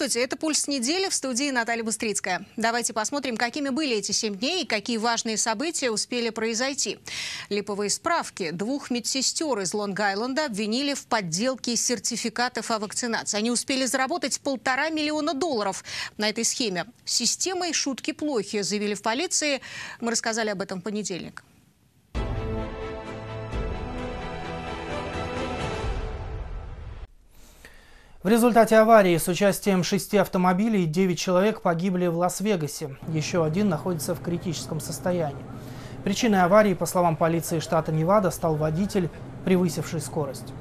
Здравствуйте, это «Пульс недели», в студии Наталья Быстрицкая. Давайте посмотрим, какими были эти 7 дней и какие важные события успели произойти. Липовые справки. 2 медсестер из Лонг-Айленда обвинили в подделке сертификатов о вакцинации. Они успели заработать $1,5 миллиона на этой схеме. С системой шутки плохи, заявили в полиции. Мы рассказали об этом в понедельник. В результате аварии с участием 6 автомобилей 9 человек погибли в Лас-Вегасе. Еще один находится в критическом состоянии. Причиной аварии, по словам полиции штата Невада, стал водитель, превысивший скорость.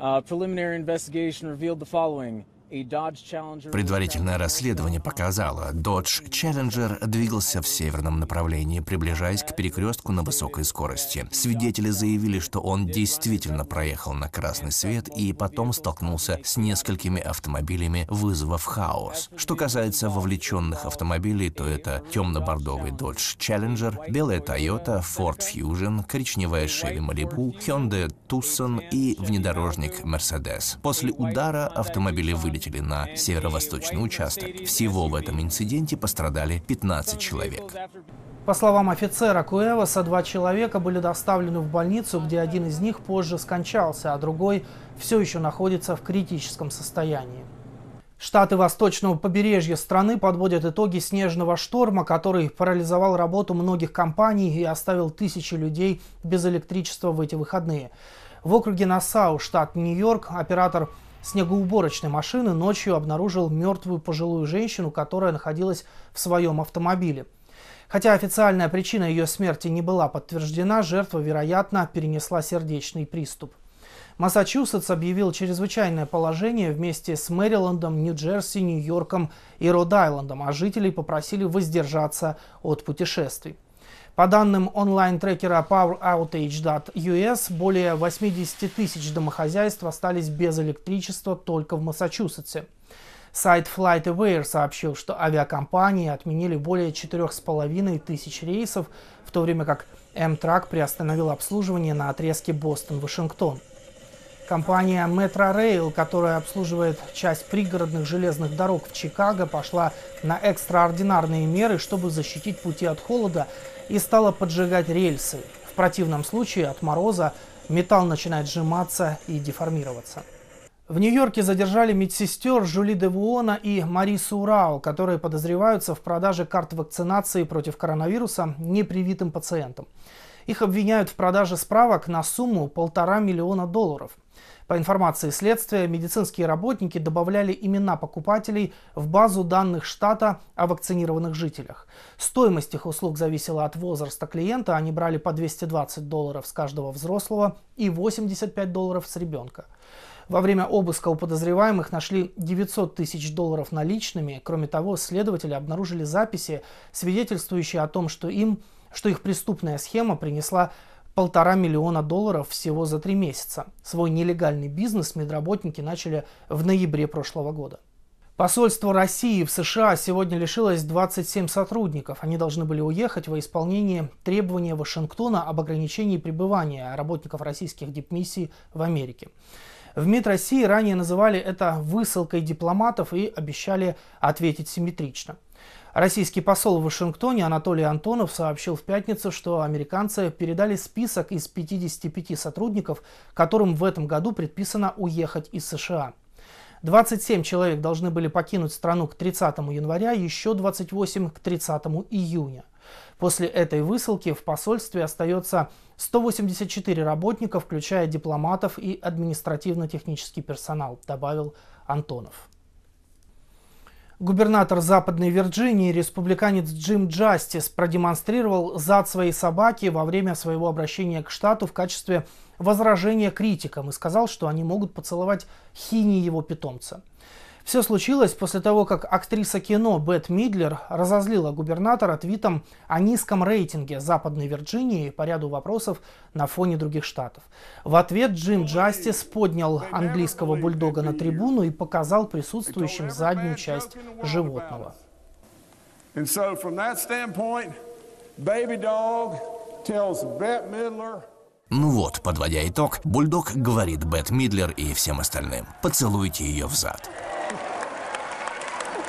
Предварительное расследование показало, Dodge Challenger двигался в северном направлении, приближаясь к перекрестку на высокой скорости. Свидетели заявили, что он действительно проехал на красный свет и потом столкнулся с несколькими автомобилями, вызвав хаос. Что касается вовлеченных автомобилей, то это темно-бордовый Dodge Challenger, белая Toyota, Ford Fusion, коричневая Chevy Malibu, Hyundai Tucson и внедорожник Mercedes. После удара автомобили вылетели на северо-восточный участок. Всего в этом инциденте пострадали 15 человек. По словам офицера Куэваса, 2 человека были доставлены в больницу, где один из них позже скончался, а другой все еще находится в критическом состоянии. Штаты восточного побережья страны подводят итоги снежного шторма, который парализовал работу многих компаний и оставил тысячи людей без электричества в эти выходные. В округе Нассау, штат Нью-Йорк, оператор снегоуборочной машины ночью обнаружил мертвую пожилую женщину, которая находилась в своем автомобиле. Хотя официальная причина ее смерти не была подтверждена, жертва, вероятно, перенесла сердечный приступ. Массачусетс объявил чрезвычайное положение вместе с Мэрилендом, Нью-Джерси, Нью-Йорком и Род-Айлендом, а жителей попросили воздержаться от путешествий. По данным онлайн-трекера PowerOutage.us, более 80 тысяч домохозяйств остались без электричества только в Массачусетсе. Сайт FlightAware сообщил, что авиакомпании отменили более 4,5 тысяч рейсов, в то время как Amtrak приостановил обслуживание на отрезке Бостон-Вашингтон. Компания Metrorail, которая обслуживает часть пригородных железных дорог в Чикаго, пошла на экстраординарные меры, чтобы защитить пути от холода, и стала поджигать рельсы. В противном случае от мороза металл начинает сжиматься и деформироваться. В Нью-Йорке задержали медсестер Жюли Девуона и Марису Урао, которые подозреваются в продаже карт вакцинации против коронавируса непривитым пациентам. Их обвиняют в продаже справок на сумму $1,5 миллиона. По информации следствия, медицинские работники добавляли имена покупателей в базу данных штата о вакцинированных жителях. Стоимость их услуг зависела от возраста клиента. Они брали по $220 с каждого взрослого и $85 с ребенка. Во время обыска у подозреваемых нашли $900 тысяч наличными. Кроме того, следователи обнаружили записи, свидетельствующие о том, что их преступная схема принесла $1,5 миллиона всего за 3 месяца. Свой нелегальный бизнес медработники начали в ноябре прошлого года. Посольство России в США сегодня лишилось 27 сотрудников. Они должны были уехать во исполнение требования Вашингтона об ограничении пребывания работников российских дипмиссий в Америке. В МИД России ранее называли это высылкой дипломатов и обещали ответить симметрично. Российский посол в Вашингтоне Анатолий Антонов сообщил в пятницу, что американцы передали список из 55 сотрудников, которым в этом году предписано уехать из США. 27 человек должны были покинуть страну к 30 января, еще 28 к 30 июня. После этой высылки в посольстве остается 184 работника, включая дипломатов и административно-технический персонал, добавил Антонов. Губернатор Западной Вирджинии, республиканец Джим Джастис, продемонстрировал зад своей собаки во время своего обращения к штату в качестве возражения критикам и сказал, что они могут поцеловать хини его питомца. Все случилось после того, как актриса кино Бет Мидлер разозлила губернатора твитом о низком рейтинге Западной Вирджинии по ряду вопросов на фоне других штатов. В ответ Джим Джастис поднял английского бульдога на трибуну и показал присутствующим заднюю часть животного. Ну вот, подводя итог, бульдог говорит Бет Мидлер и всем остальным: поцелуйте ее в зад.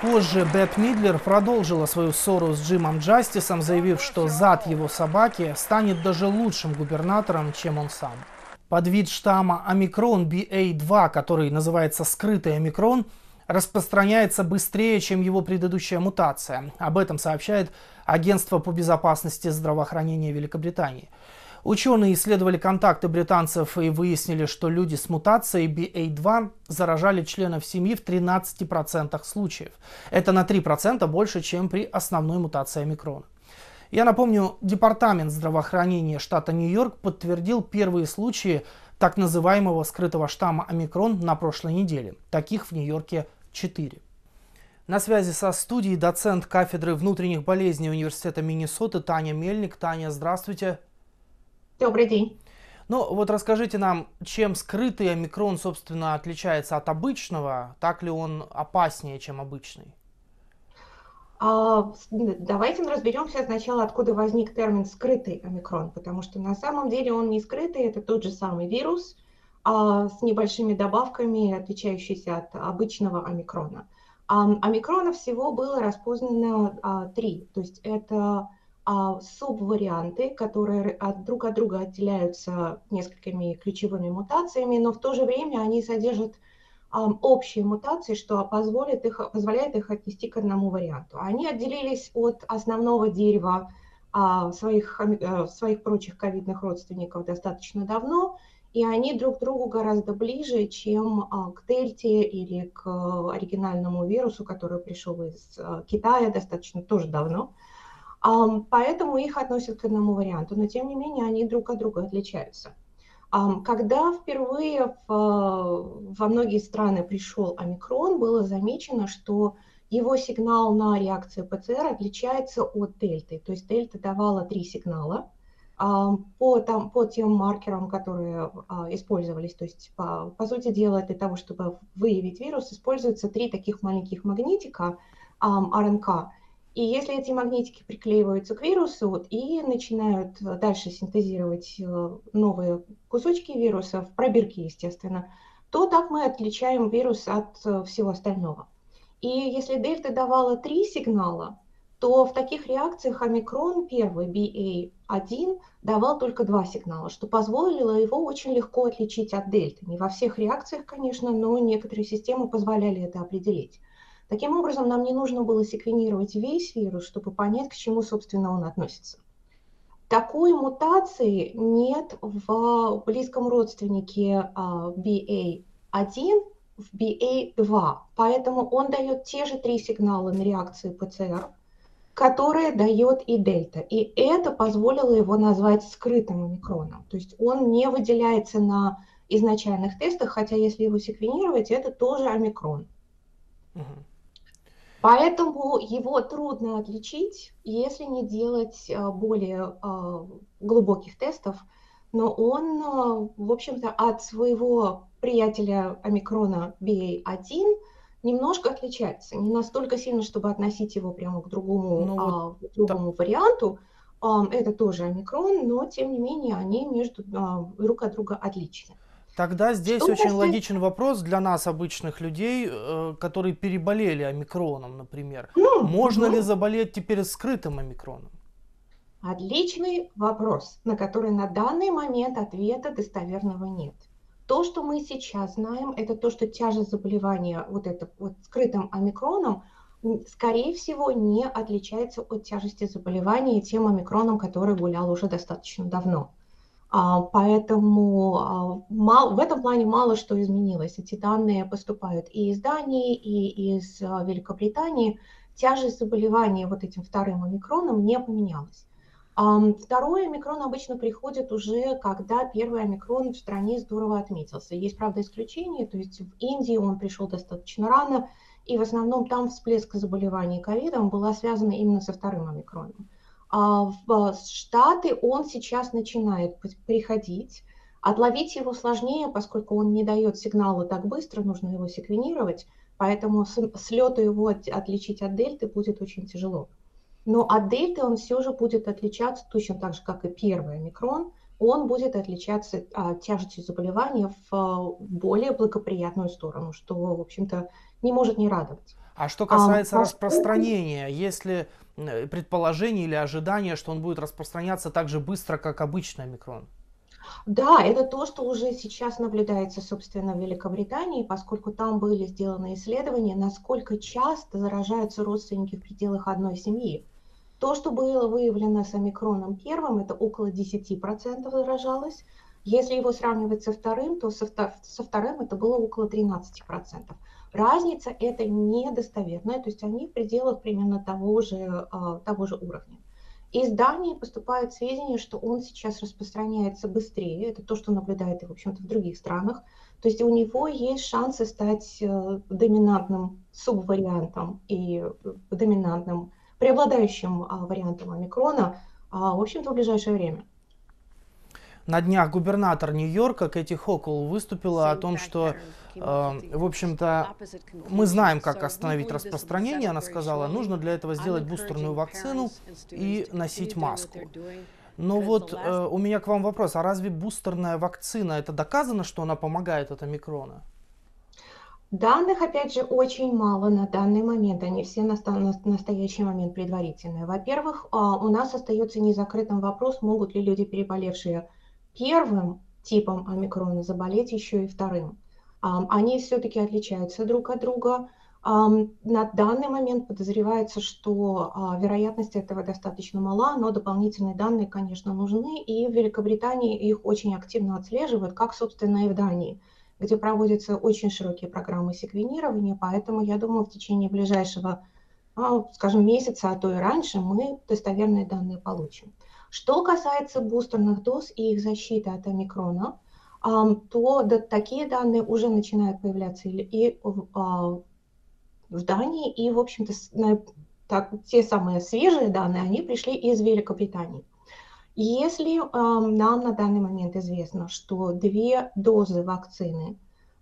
Позже Бет Мидлер продолжила свою ссору с Джимом Джастисом, заявив, что зад его собаки станет даже лучшим губернатором, чем он сам. Подвид штамма омикрон BA.2, который называется скрытый омикрон, распространяется быстрее, чем его предыдущая мутация. Об этом сообщает Агентство по безопасности здравоохранения Великобритании. Ученые исследовали контакты британцев и выяснили, что люди с мутацией BA.2 заражали членов семьи в 13% случаев. Это на 3% больше, чем при основной мутации омикрона. Я напомню, Департамент здравоохранения штата Нью-Йорк подтвердил первые случаи так называемого скрытого штамма омикрон на прошлой неделе. Таких в Нью-Йорке 4. На связи со студией доцент кафедры внутренних болезней Университета Миннесоты Таня Мельник. Таня, здравствуйте. Добрый день. Ну вот расскажите нам, чем скрытый омикрон, собственно, отличается от обычного? Так ли он опаснее, чем обычный? Давайте разберемся сначала, откуда возник термин «скрытый омикрон», потому что на самом деле он не скрытый, это тот же самый вирус с небольшими добавками, отличающийся от обычного омикрона. Омикронов всего было распознано 3, то есть это субварианты, которые друг от друга отделяются несколькими ключевыми мутациями, но в то же время они содержат общие мутации, что позволяет их отнести к одному варианту. Они отделились от основного дерева своих прочих ковидных родственников достаточно давно, и они друг к другу гораздо ближе, чем к дельте или к оригинальному вирусу, который пришел из Китая достаточно тоже давно. Поэтому их относят к одному варианту, но тем не менее они друг от друга отличаются. Когда впервые во многие страны пришел омикрон, было замечено, что его сигнал на реакцию ПЦР отличается от дельты. То есть дельта давала 3 сигнала по тем маркерам, которые использовались. То есть, по сути дела, для того, чтобы выявить вирус, используются 3 таких маленьких магнитика РНК. И если эти магнитики приклеиваются к вирусу и начинают дальше синтезировать новые кусочки вирусов, пробирки, естественно, то так мы отличаем вирус от всего остального. И если дельта давала 3 сигнала, то в таких реакциях омикрон первый, BA.1, давал только 2 сигнала, что позволило его очень легко отличить от дельты. Не во всех реакциях, конечно, но некоторые системы позволяли это определить. Таким образом, нам не нужно было секвенировать весь вирус, чтобы понять, к чему, собственно, он относится. Такой мутации нет в близком родственнике BA.1 в BA.2, поэтому он дает те же 3 сигнала на реакцию ПЦР, которые дает и дельта. И это позволило его назвать скрытым омикроном. То есть он не выделяется на изначальных тестах, хотя если его секвенировать, это тоже омикрон. Поэтому его трудно отличить, если не делать более глубоких тестов. Но он, в общем-то, от своего приятеля омикрона BA.1 немножко отличается. Не настолько сильно, чтобы относить его прямо к другому варианту. Это тоже омикрон, но, тем не менее, они друг от друга отличны. Тогда здесь очень логичен вопрос для нас, обычных людей, которые переболели омикроном, например. Можно ли заболеть теперь скрытым омикроном? Отличный вопрос, на который на данный момент ответа достоверного нет. То, что мы сейчас знаем, это то, что тяжесть заболевания скрытым омикроном, скорее всего, не отличается от тяжести заболевания тем омикроном, который гулял уже достаточно давно. Поэтому в этом плане мало что изменилось. Эти данные поступают и из Дании, и из Великобритании. Тяжесть заболевания этим вторым омикроном не поменялась. Второй омикрон обычно приходит уже, когда первый омикрон в стране здорово отметился. Есть, правда, исключения, то есть в Индии он пришел достаточно рано, и в основном там всплеск заболеваний ковидом была связана именно со вторым омикроном. В Штаты он сейчас начинает приходить. Отловить его сложнее, поскольку он не дает сигнала так быстро, нужно его секвенировать, поэтому с лету его отличить от дельты будет очень тяжело. Но от дельты он все же будет отличаться точно так же, как и первый омикрон, он будет отличаться тяжестью заболевания в более благоприятную сторону, что, в общем-то, не может не радовать. А что касается Поскольку распространения, есть ли предположение или ожидание, что он будет распространяться так же быстро, как обычный омикрон? Да, это то, что уже сейчас наблюдается, собственно, в Великобритании, поскольку там были сделаны исследования, насколько часто заражаются родственники в пределах одной семьи. То, что было выявлено с омикроном первым, это около 10% заражалось. Если его сравнивать со вторым, то со вторым это было около 13%. Разница это недостоверная, то есть они в пределах примерно того же уровня. Из Дании поступают сведения, что он сейчас распространяется быстрее. Это то, что наблюдает и, в общем-то, в других странах. То есть у него есть шансы стать доминантным субвариантом и доминантным, преобладающим вариантом омикрона, в общем-то, в ближайшее время. На днях губернатор Нью-Йорка Кэти Хокул выступила о том, что, в общем-то, мы знаем, как остановить распространение. Она сказала, нужно для этого сделать бустерную вакцину и носить маску. Но вот у меня к вам вопрос, а разве бустерная вакцина, это доказано, что она помогает от омикрона? Данных, опять же, очень мало на данный момент, они все на настоящий момент предварительные. Во-первых, у нас остается незакрытым вопрос, могут ли люди, переболевшие первым типом омикрона, заболеть еще и вторым. Они все-таки отличаются друг от друга. На данный момент подозревается, что вероятность этого достаточно мала, но дополнительные данные, конечно, нужны, и в Великобритании их очень активно отслеживают, как, собственно, и в Дании, где проводятся очень широкие программы секвенирования, поэтому, я думаю, в течение ближайшего, скажем, месяца, а то и раньше, мы достоверные данные получим. Что касается бустерных доз и их защиты от омикрона, то такие данные уже начинают появляться и в Дании, и, в общем-то, те самые свежие данные, они пришли из Великобритании. Если нам на данный момент известно, что 2 дозы вакцины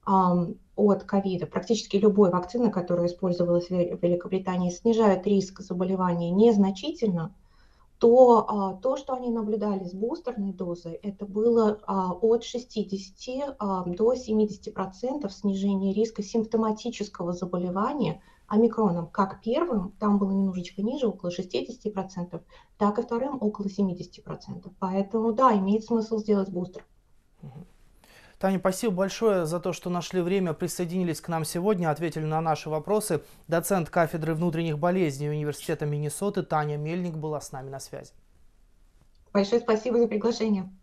от ковида, практически любой вакцины, которая использовалась в Великобритании, снижают риск заболевания незначительно, то то, что они наблюдали с бустерной дозой, это было от 60 до 70% снижения риска симптоматического заболевания омикроном. Как первым, там было немножечко ниже, около 60%, так и вторым, около 70%. Поэтому, да, имеет смысл сделать бустер. Таня, спасибо большое за то, что нашли время, присоединились к нам сегодня, ответили на наши вопросы. Доцент кафедры внутренних болезней Университета Миннесоты Таня Мельник была с нами на связи. Большое спасибо за приглашение.